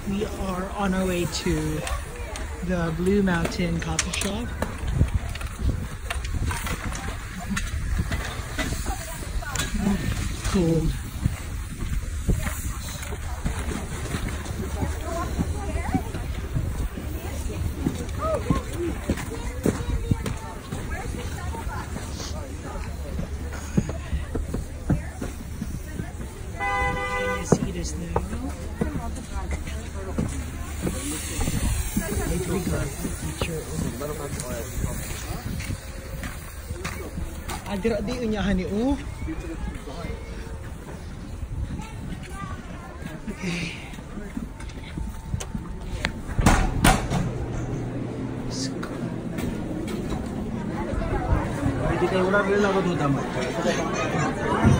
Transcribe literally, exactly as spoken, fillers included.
We are on our way to the Blue Mountain Coffee Shop. Cold. Adira di unyahan ni U. Okay. Hindi kayo wala rin ako doon tama.